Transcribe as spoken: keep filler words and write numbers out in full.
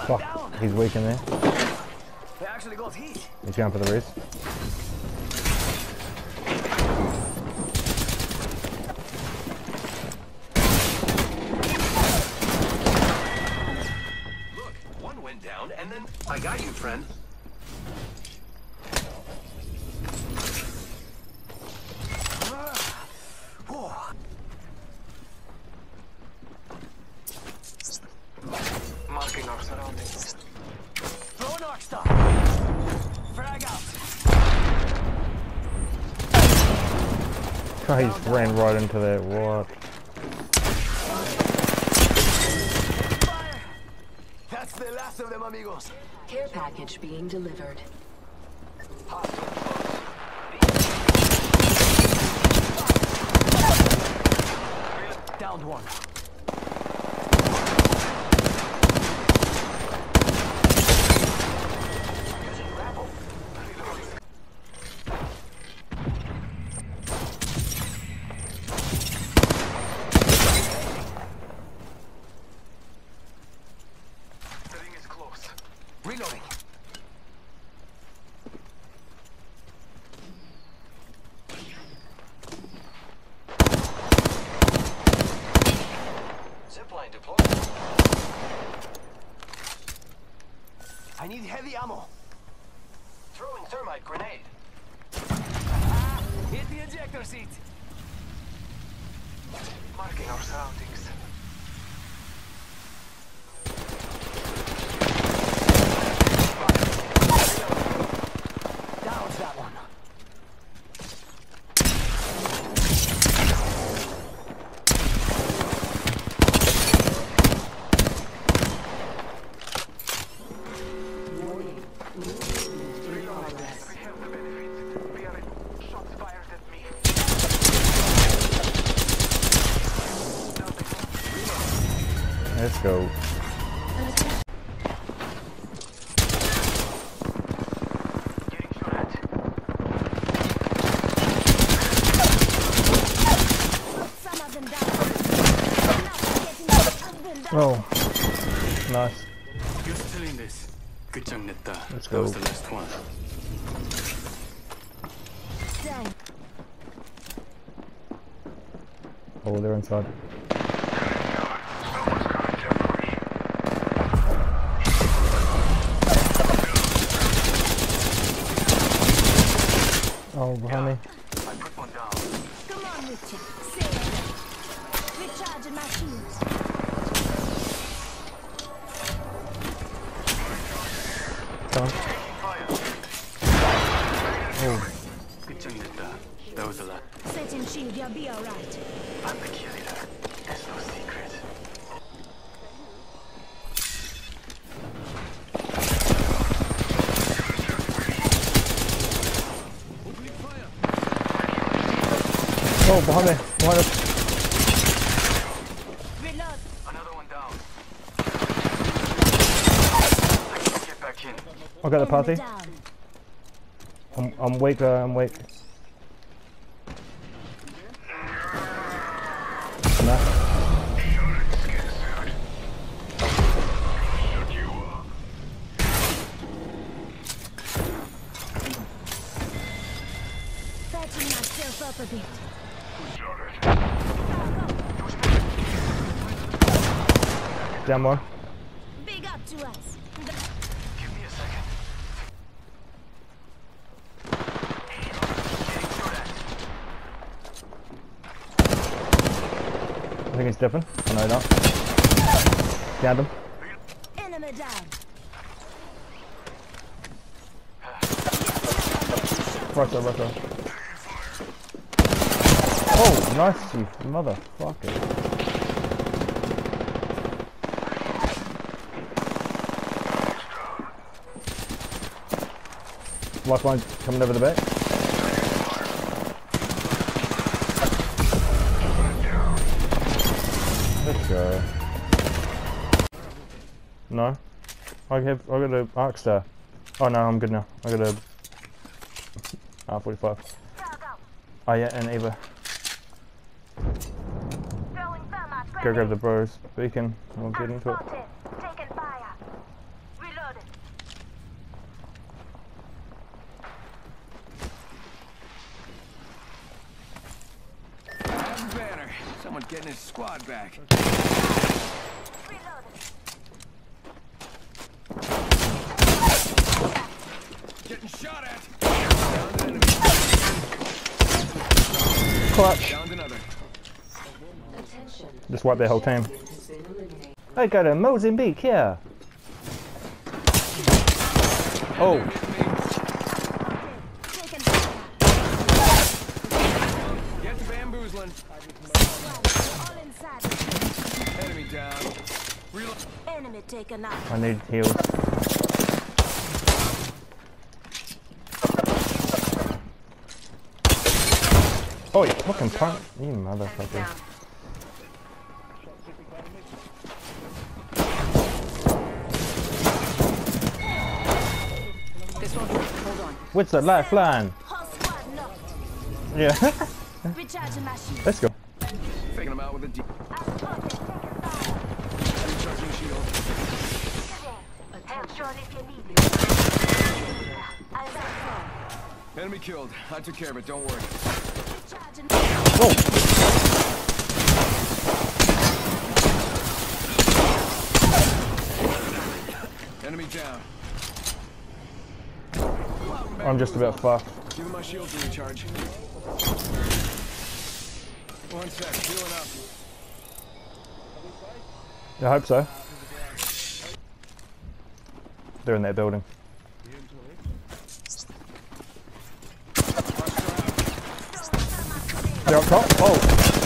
Fuck, he's weak in there. They actually got heat. He's going for the rest. Look, one went down and then I got you, friend. Marking our surroundings. Throw an arc star. Frag out. Oh, he ran right into that. What? Fire. That's the last of them, amigos. Care package being delivered. Downed one. The ring is close. Reloading. Zipline deployed. I need heavy ammo. Throwing thermite grenade. Hit the ejector seat. Marking our surroundings. Downs that one. Let's go. Oh, nice. You're still in this. 끝장냈다. Let's That go. was the last one. Oh, they're inside. Oh, behind me. I put one down. Come on, Richard. Say it. Recharging my shields. Come on. Oh, 끝장냈다. That was the last. Setting shield, you'll be alright. I'm the key leader. There's no secret. oh, behind me. Behind us. Reload. Another one down. I can't get back in. I got the party. Enemy down. I'm, I'm weak. Uh, I'm weak. Nah. Patching myself up a bit. Down one. Big up to us. Give me a second. I think he's dipping. Oh, no, not. Downed him. Enemy down. Right side, right side. Oh, nice, you motherfucker. Lifeline coming over the back. Let's go. No. I have I got a arc star. Oh no, I'm good now. I got a R forty-five. Oh yeah, and Eva. Go grab the bros beacon. We'll get into it. Someone getting his squad back. Getting shot at. Downed an enemy. Clutch. Downed another. Attention. Just wipe their whole team. Has been eliminated. I got a Mozambique here. Oh, Taken fire. Get to bamboozling. All inside. Enemy down. Reload. Enemy taken out. I need heals. Oh, you fucking punk. You motherfucker. This won't work. Hold on. What's the lifeline? Whole squad knocked. Yeah. Recharging my shield. Let's go. Faking him out with a D. I'm spotted. Taking fire. Recharging shield. Attention. If you need me. I'm Enemy killed. I took care of it. Don't worry. recharging. Whoa. Enemy down. I'm just about fucked. Give him my shield to recharge. One sec. Healing up. I hope so. They're in that building. They're up top. Oh.